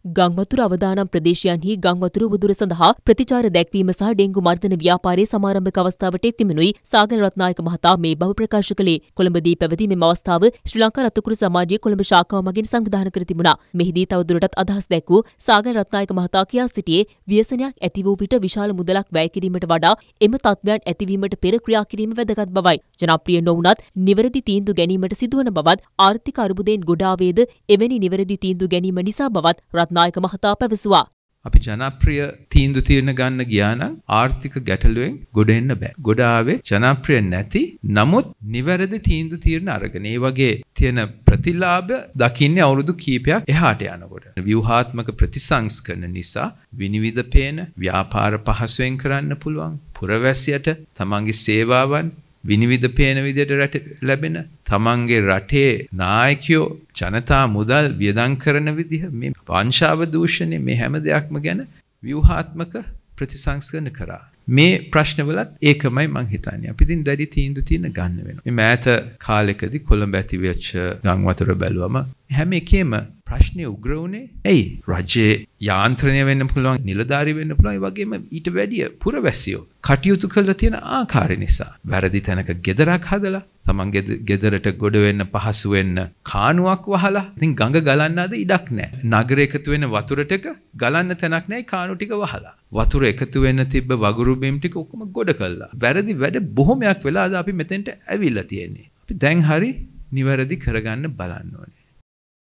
ගංවතුර අවදානම් ප්‍රදේශයන්හි ගංවතුර උවදුර සඳහා ප්‍රතිචාර දැක්වීම සහ ඩෙංගු මර්ධන ව්‍යාපාරයේ සමාරම්භක අවස්ථාවට එක්වෙමිනුයි සාගල රත්නායක මහතා මේ බව ප්‍රකාශ කළේ. කොළඹදී පැවති මෙම අවස්ථාව ශ්‍රී ලංකා රත්කුරු සමාජයේ කොළඹ ශාඛාව මගින් සංවිධානය කර තිබුණා. මෙහිදී තවදුරටත් අදහස් දැක්වූ සාගල රත්නායක මහතා කියා සිටියේ ව්‍යසනයක් ඇති වූ විට විශාල මුදලක් වැය කිරීමට වඩා එම තත්ත්වයන් ඇතිවීමට පෙර ක්‍රියා කිරීම වැදගත් බවයි. ජනප්‍රිය නොවුනත් නිවැරදි තීන්දුව ගැනීමට සිදුවන බවත් ආර්ථික අර්බුදයෙන් ගොඩාවේද එවැනි නිවැරදි තීන්දුව ගැනීම නිසා බවත් රත්නායක මහතා පැවසුවා. අපි ජනප්‍රිය තීන්දුව తీරන ගන්න ගියා නම් ආර්ථික ගැටලුවෙන් ගොඩ එන්න බෑ. ගොඩ ආවේ ජනප්‍රිය නැති නමුත් නිවැරදි තීන්දුව తీරන අරගෙන. ඒ වගේ තියෙන ප්‍රතිලාභ දකින්නේ අවුරුදු කීපයක් එහාට යනකොට. ව්‍යුහාත්මක ප්‍රතිසංස්කරණ නිසා විනිවිද පේන ව්‍යාපාර පහසුවෙන් කරන්න පුළුවන්. පුරවැසියට තමන්ගේ සේවාවන් විනිවිද පේන විදිහට ලැබෙන තමන්ගේ රටේ නායකයෝ ජනතා මුදල් වියදම් කරන විදිහ මේ වංශාව දූෂණය මේ හැම දෙයක්ම ගැන ව්‍යුහාත්මක ප්‍රතිසංස්කරණ කරා. මේ ප්‍රශ්නවලත් ඒකමයි මං හිතන්නේ. අපි ඉතින් දැඩි තීන්දුව තියෙන ගන්න වෙනවා. මේ මෑත කාලෙකදී කොළඹ ඇති වෙච්ච ගම් වතුර බැලුවම හැම එකෙම ප්‍රශ්නේ උග්‍ර වුණේ ඇයි? රජයේ යාන්ත්‍රණය වෙන්න පුළුවන්, නිලධාරී වෙන්න පුළුවන්, ඒ වගේම ඊට වැඩිය පුරවැසියෝ කටයුතු කරලා තියෙන ආකාරය නිසා. වැරදි තැනක ගෙදරක් හදලා, තමන්ගේ ගෙදරට ගොඩ වෙන්න පහසු වෙන්න කානුවක් වහලා, ඉතින් ගඟ ගලන්න අද ඉඩක් නැහැ. නගර එකතු වෙන වතුර ටික ගලන්න තැනක් නැහැ, කානු ටික වහලා. වතුර එකතු වෙන්න තිබ්බ වගුරු බිම් ටික ඔක්කොම ගොඩ කළා. වැරදි වැඩ බොහොමයක් වෙලා අද අපි මෙතෙන්ට ඇවිල්ලා තියෙන්නේ. අපි දැන් හරි නිවැරදි කරගන්න බලන්න ඕනේ.